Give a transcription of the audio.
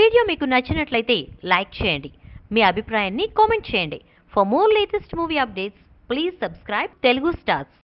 Video మీకు నచ్చినట్లయితే like చేయండి, మీ అభిప్రాయాన్ని కామెంట్ చేయండి. For more latest movie updates please subscribe Telugu stars.